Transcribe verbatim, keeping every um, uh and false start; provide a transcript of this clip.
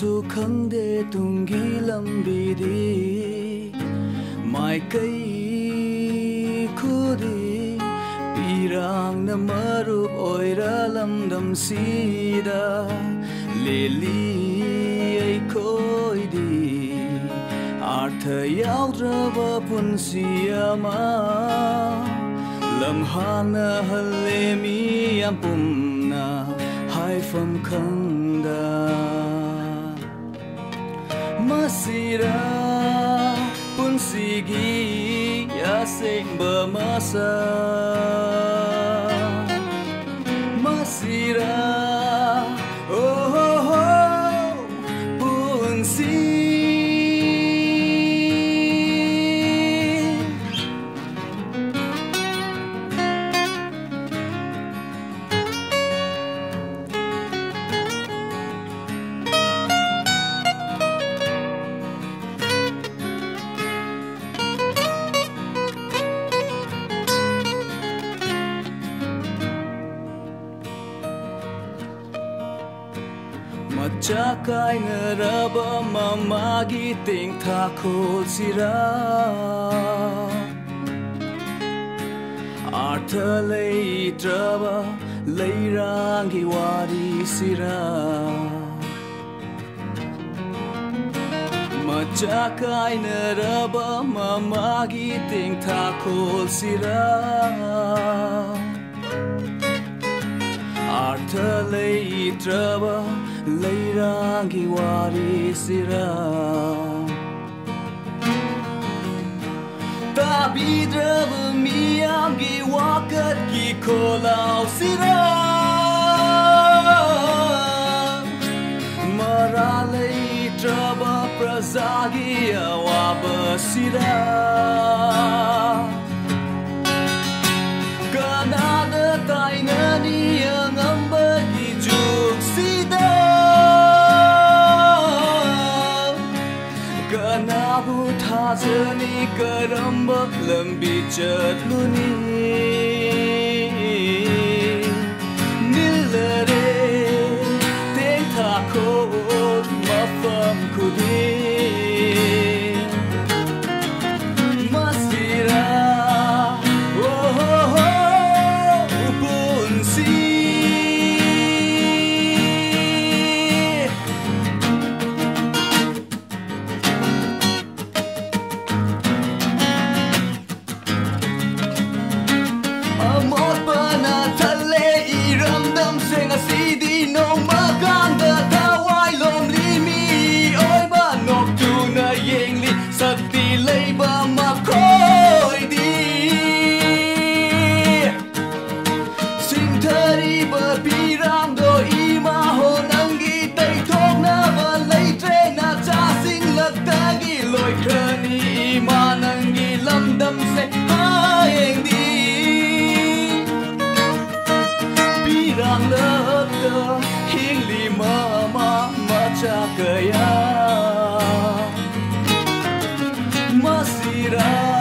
su khang de tungi lambi di mai kai khudi pirang na marup oira lamdam sida leli ai khoi di artha yaudraba punsiyama lam hana halle mi ampumna hai fam khangda masira punsigi ya sengba masa masira oh oh oh punsi Macakai ngeraba mamagi ting takul sira Artha lei traba leirangi wari sira Macakai ngeraba mamagi ting takul sira Artha lei traba leirangi wari sira Tabi draba miyangi wakat ki kolau sira Mara lei draba prazagi awaba sira Kanada tainani yang ambagi juk sida Kanabu thazani karambak lambi chatluni Nilare teng thakot mafam kudi Masira oh oh oh punsi Amot pana thale iramdam senga sidi no maganda tawai lom limi oi ba nok tu na yengli sakti leiba makoi di Sintari ba pirang do ima ho nangi tai thok na ba lei tre na cha sing laktangi loi khani ima nangi lamdam se haeng di Pirang lekta hing lima ma macakaya Masira